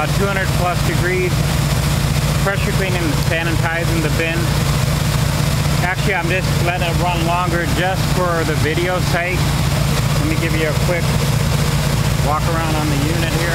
about 200 plus degrees. Pressure cleaning and sanitizing the bin. Actually, I'm just letting it run longer just for the video sake. Let me give you a quick walk around on the unit here.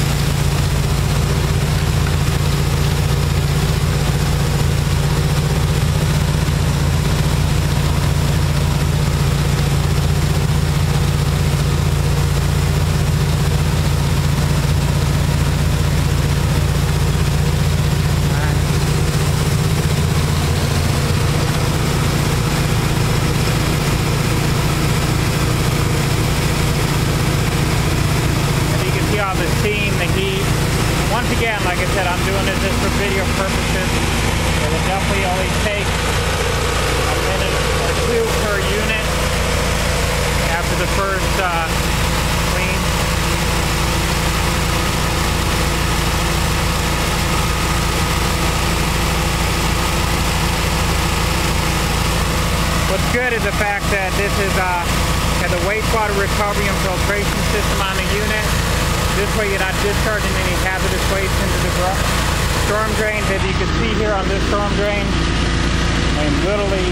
The steam, the heat. Once again, like I said, I'm doing this just for video purposes. It will definitely only take a minute or two per unit after the first clean. What's good is the fact that this is has a wastewater recovery and filtration system on the unit. This way you're not discharging any hazardous waste into the storm drains. As you can see here on this storm drain, I'm literally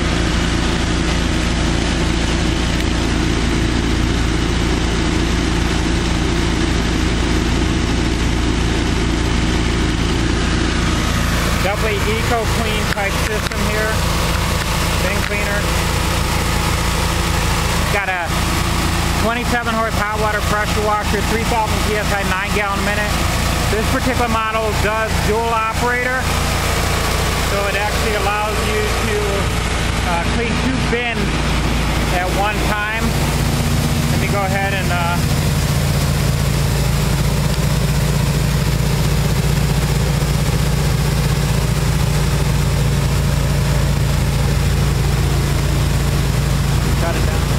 definitely eco-clean type system here. Bin cleaner. Got a 27 horse hot water pressure washer, 3,000 psi, 9 gallon a minute. This particular model does dual operator, so it actually allows you to clean 2 bins at one time. Let me go ahead and shut it down.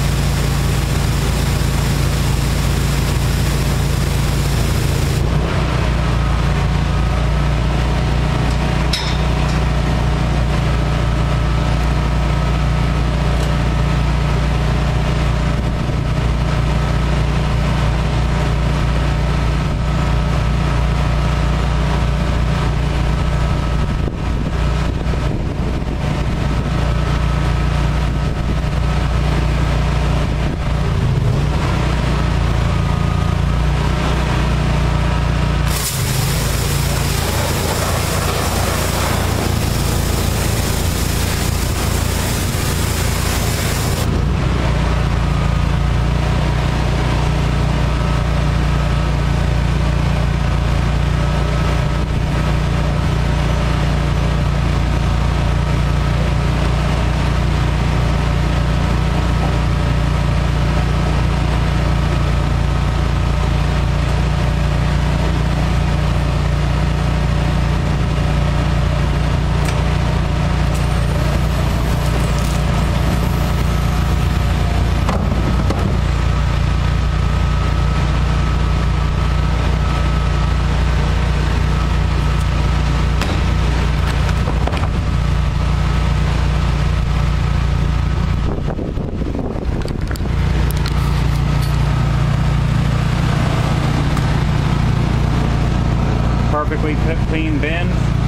Perfectly clean bins.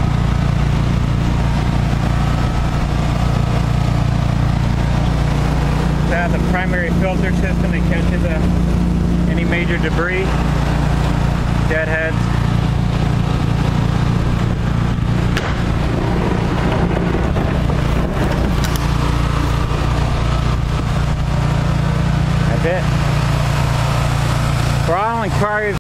That's a primary filter system that catches any major debris, deadheads. That's it. For all inquiries